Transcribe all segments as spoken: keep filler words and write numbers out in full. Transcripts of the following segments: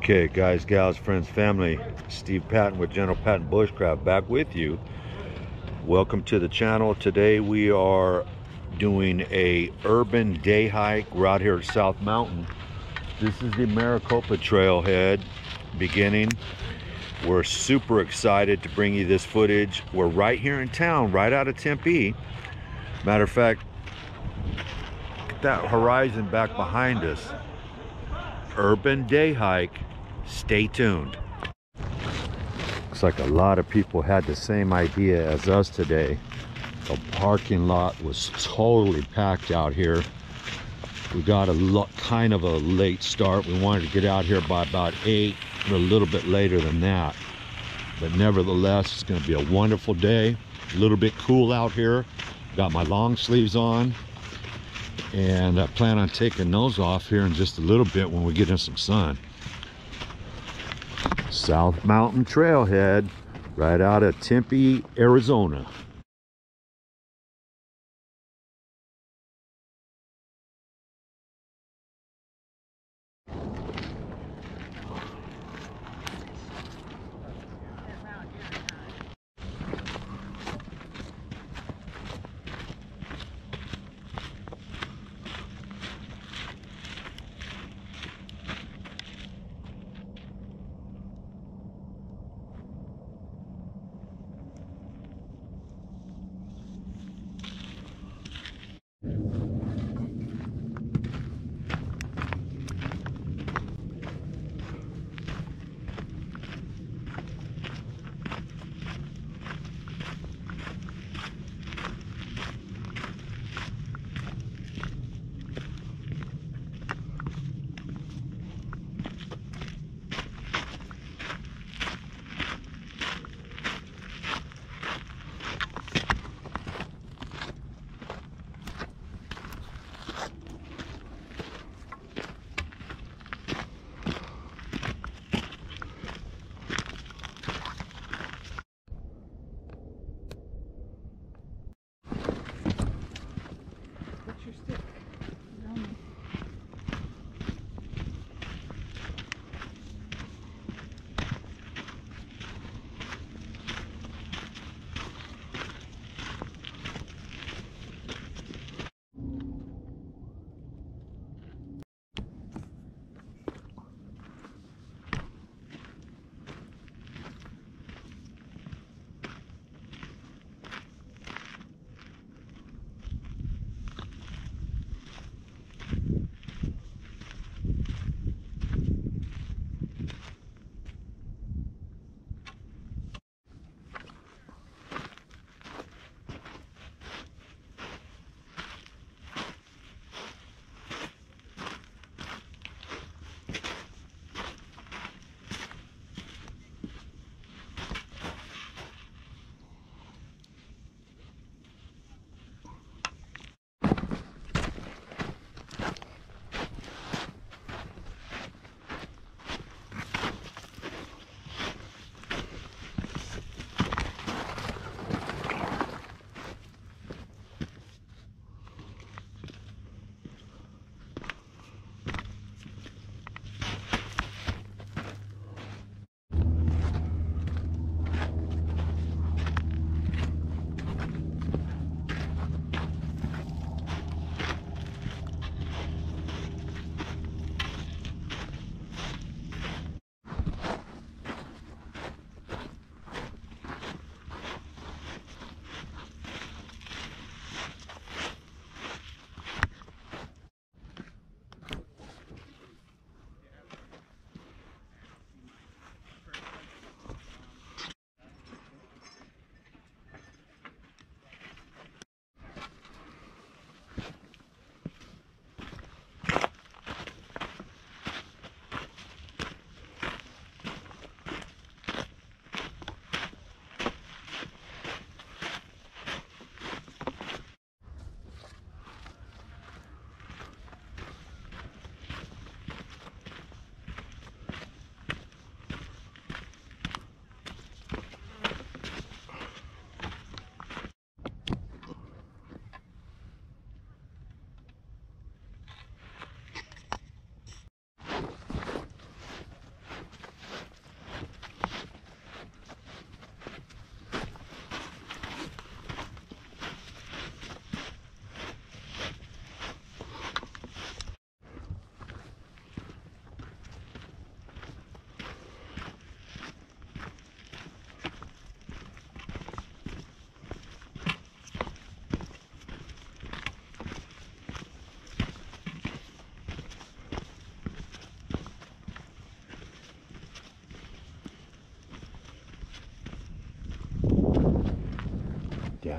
Okay, guys, gals, friends, family, Steve Patton with General Patton Bushcraft back with you. Welcome to the channel. Today we are doing a urban day hike. We're out here at South Mountain. This is the Maricopa Trailhead beginning. We're super excited to bring you this footage. We're right here in town, right out of Tempe. Matter of fact, look at that horizon back behind us. Urban day hike. Stay tuned. Looks like a lot of people had the same idea as us today. The parking lot was totally packed out here. We got a lot, kind of a late start. We wanted to get out here by about eight, or a little bit later than that. But nevertheless, it's going to be a wonderful day. A little bit cool out here. Got my long sleeves on, and I plan on taking those off here in just a little bit when we get in some sun. South Mountain Trailhead, right out of Tempe, Arizona.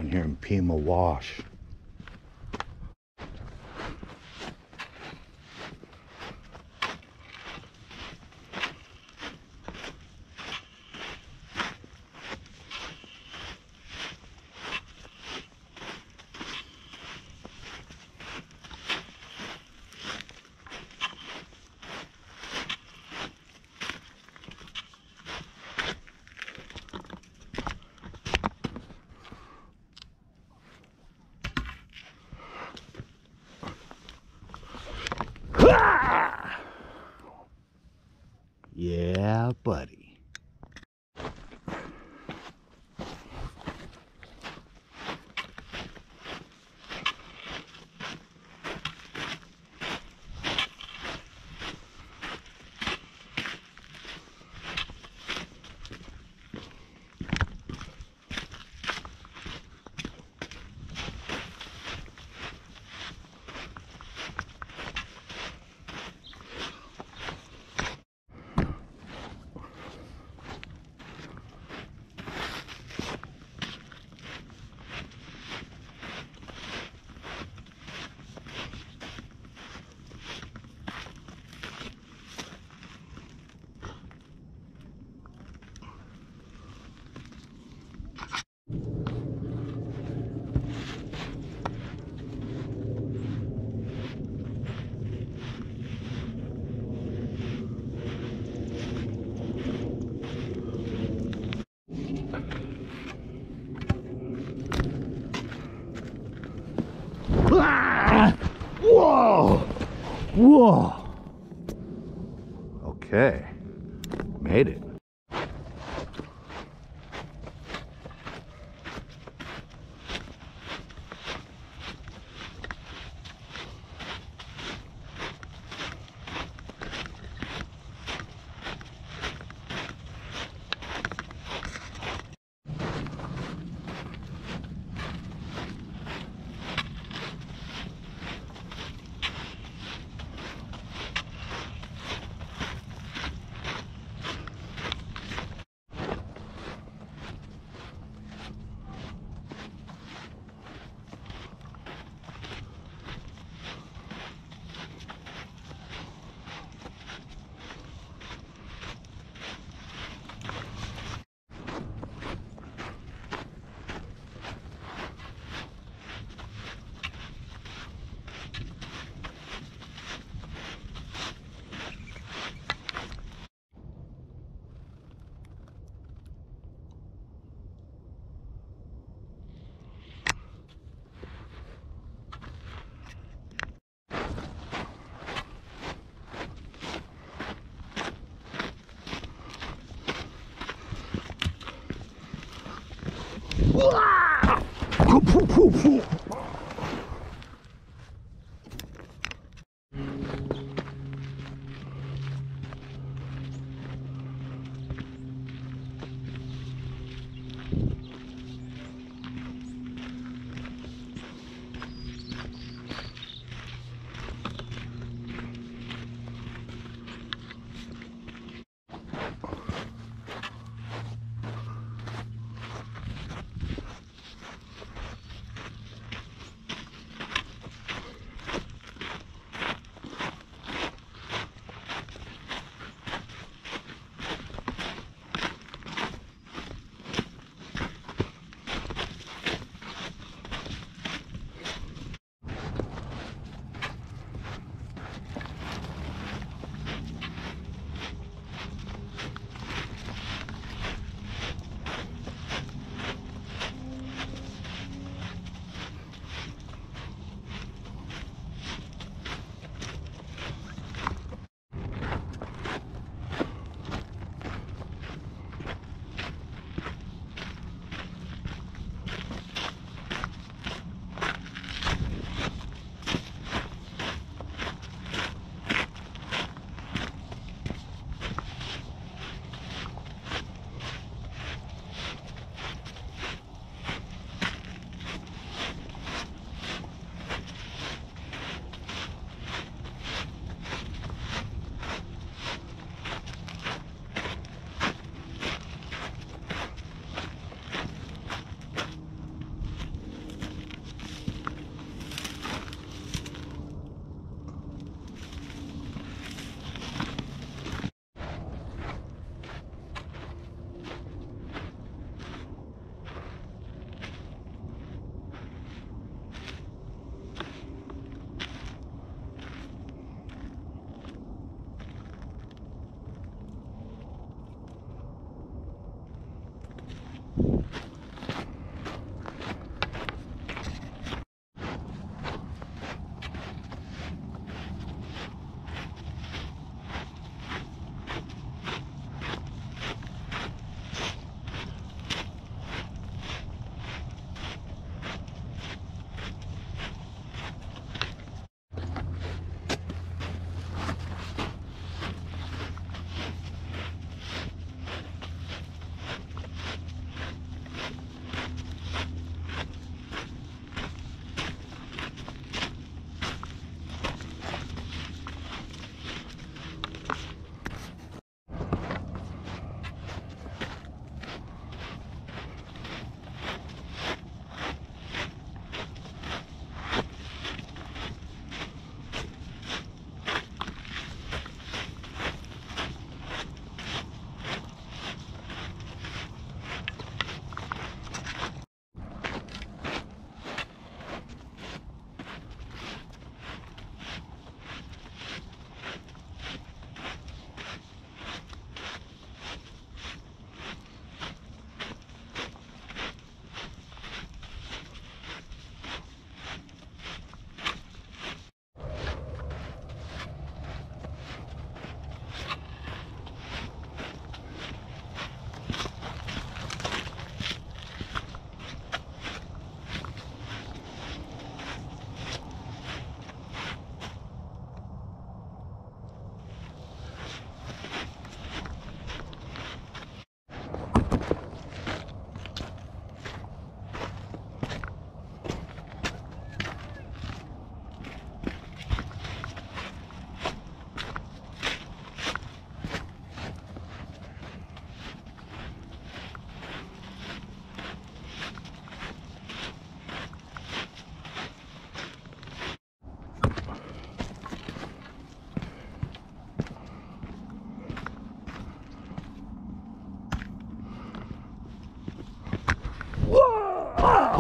down here in Pima Wash. Yeah, buddy. Ah! Whoa! Whoa! Okay, made it.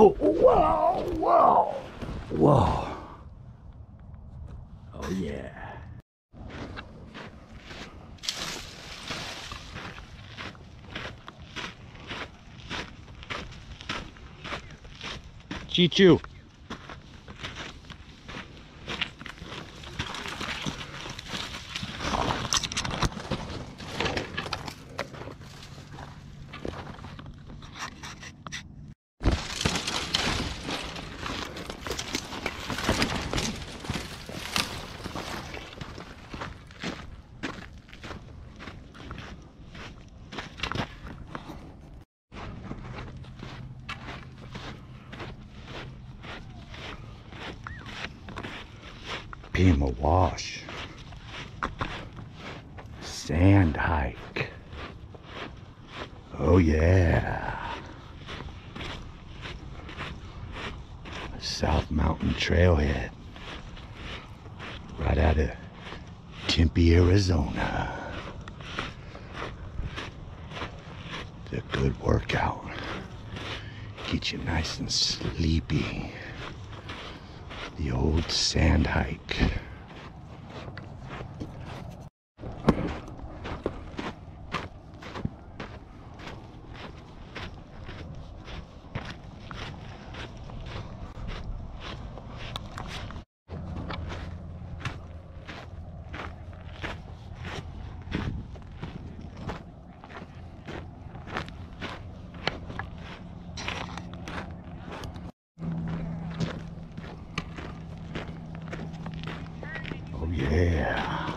Whoa, whoa, whoa, whoa. Oh yeah. Chichu. Pima wash. Sand hike. Oh yeah. South Mountain Trailhead. Right out of Tempe, Arizona. It's a good workout. Get you nice and sleepy. The old sand hike. Oh yeah.